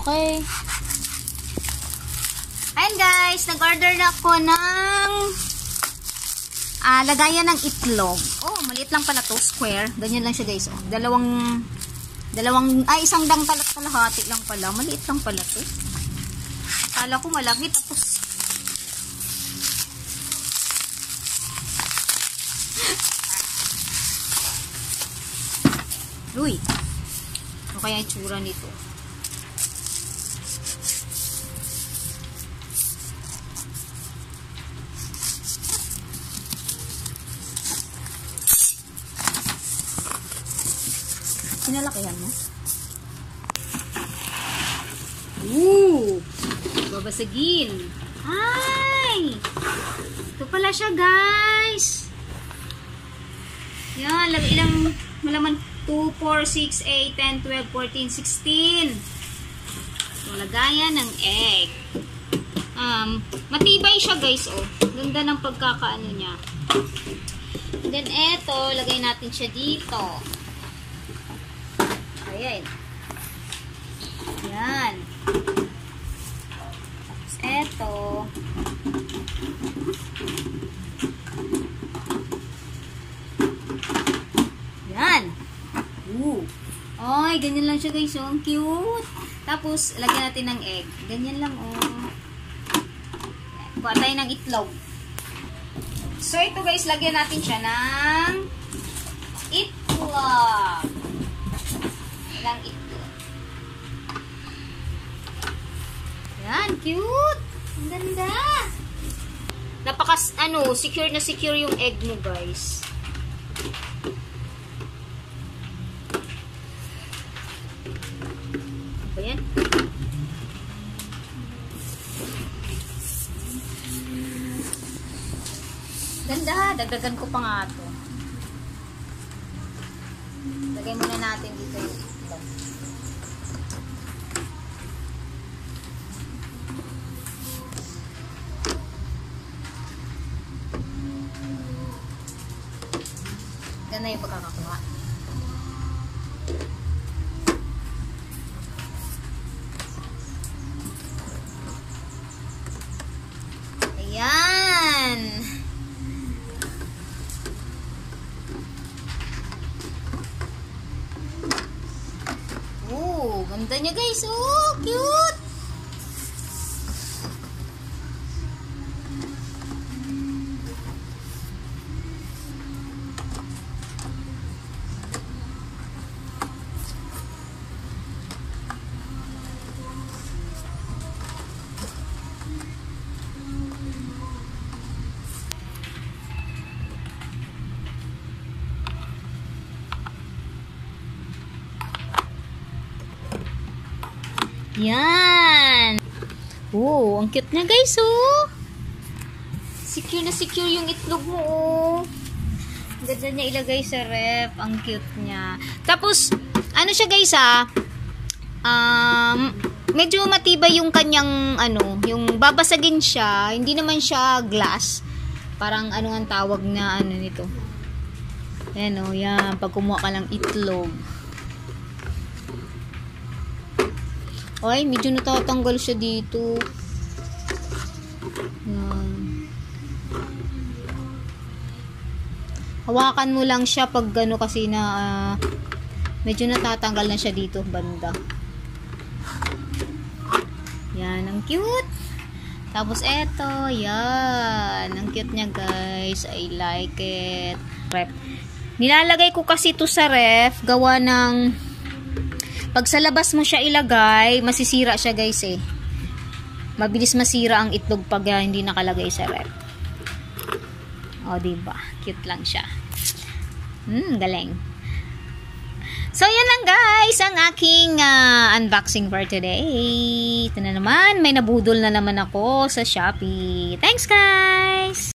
Okay. Ayan guys, nag-order na ako ng lagayan ng itlog. Oh, maliit lang pala to, square. Ganyan lang siya guys. Oh. Isang dang kalahati lang pala. Maliit lang pala to. Akala ko malaki, tapos uy, ano kaya yung tsura nito? Sinalakihan mo? Babasagin. Ay! Ito pala siya, guys. Yan, ilang malaman 2, 4, 6, 8, 10, 12, 14, 16. So, lagayan ng egg. Matibay siya, guys, oh. Ganda ng pagkakaano niya. And then, eto, lagay natin siya dito. Ayan. Yan. Tapos eto. Yan. Ay, ganyan lang siya guys. Oh, ang cute. Tapos, lagyan natin ng egg. Ganyan lang, oh. Kuha tayo ng itlog. So, ito guys, lagyan natin siya ng itlog. Ilang itlog. Yan, cute. Ang ganda. Secure na secure yung egg mo, guys. Ano yan? Ganda. Dagdagan ko pa nga ito. Lagay muna natin dito yung itlog. Ganda yung pagkakakuha. Ayan. Oh, ganda niya guys. Oh, cute. Yan. Oh, ang cute niya guys, oh. Secure na secure yung itlog mo, oh. Ganda niya ilagay sa ref. Ang cute niya. Tapos, ano siya guys, medyo matibay yung kanyang, yung babasagin siya. Hindi naman siya glass. Parang, ang tawag na, nito. Yan, oh, yan. Pag kumuha ka ng itlog. Ay, medyo natatanggal siya dito. Yan. Hawakan mo lang siya pag kasi na medyo natatanggal na siya dito banda. Yan, ang cute. Tapos eto, yan. Ang cute niya guys. I like it. Ref. Nilalagay ko kasi ito sa ref. Gawa ng pag sa labas mo siya ilagay, masisira siya guys eh. Mabilis masira ang itlog pag hindi nakalagay sa ref. O, diba? Cute lang siya. Galing. So, yan lang guys ang aking unboxing for today. Ito na naman, may nabudol na naman ako sa Shopee. Thanks guys!